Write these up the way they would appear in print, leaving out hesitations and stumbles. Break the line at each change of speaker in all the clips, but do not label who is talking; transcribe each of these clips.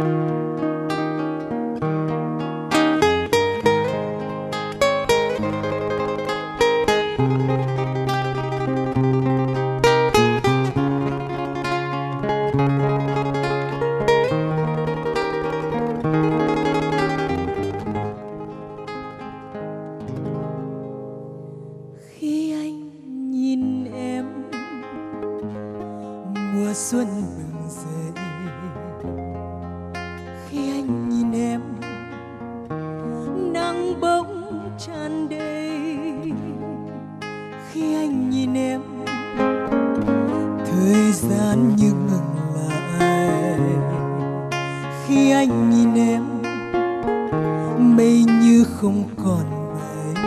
Khi anh nhìn em, mùa xuân bừng dậy. Khi anh nhìn em, nắng bỗng tràn đầy. Khi anh nhìn em, thời gian như ngừng lại. Khi anh nhìn em, mây như không còn bay.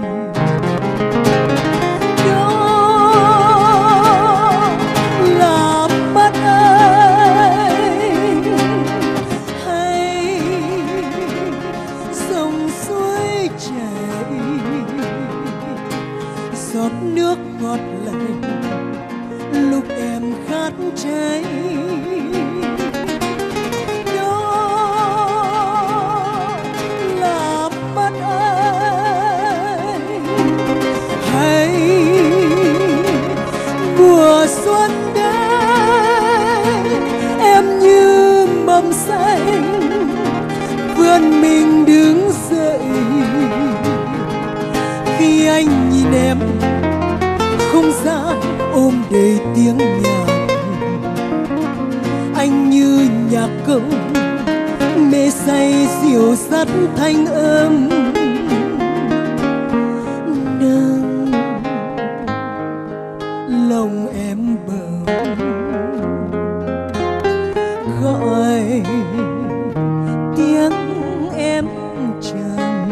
Đó là mắt anh, hay dòng suối chảy, giọt nước ngọt lành lúc em khát cháy. Mùa xuân đến, em như mầm xanh vươn mình đứng dậy. Khi anh nhìn em, không gian ôm đầy tiếng nhạc. Anh như nhạc công mê say dịu dắt thanh âm. Lòng em bờ gọi tiếng em trầm.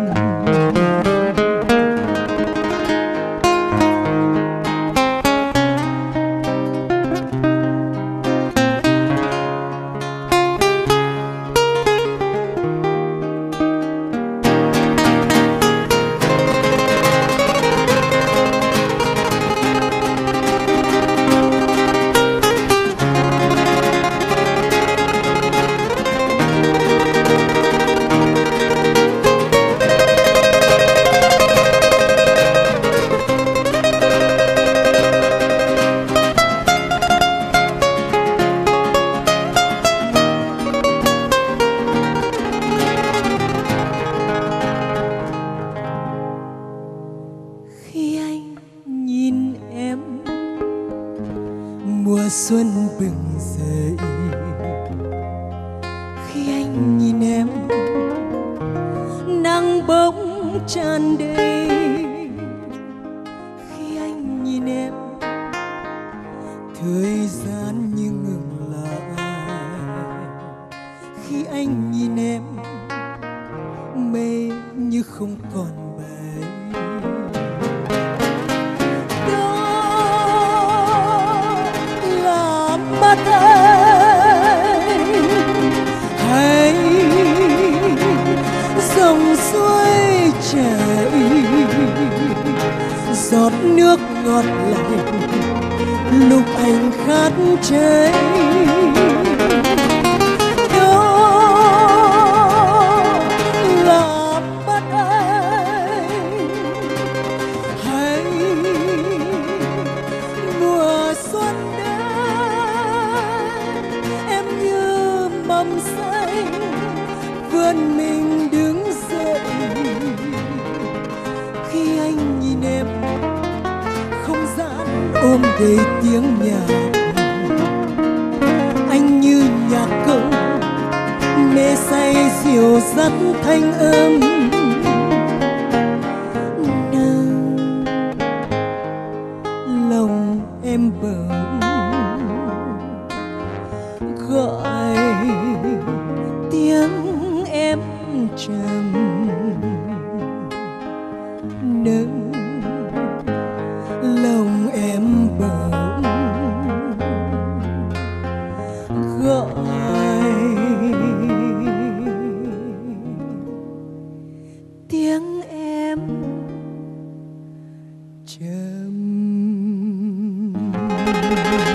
Khi anh nhìn em, mùa xuân bừng dậy. Khi anh nhìn em, nắng bỗng tràn đầy. Khi anh nhìn em, thời gian như ngừng lại. Khi anh nhìn em, mây như không còn bay. Mắt anh, hay dòng suối chảy, giọt nước ngọt lành lúc anh khát cháy. Đó là mắt anh, hay mùa xuân mầm xanh vươn mình đứng dậy. Khi anh nhìn em, không gian ôm đầy tiếng nhạc. Anh như nhạc công mê say dịu dắt thanh âm. Nâng lòng em bỗng gọi tiếng em trầm. Nâng lòng em bỗng gọi tiếng em trầm.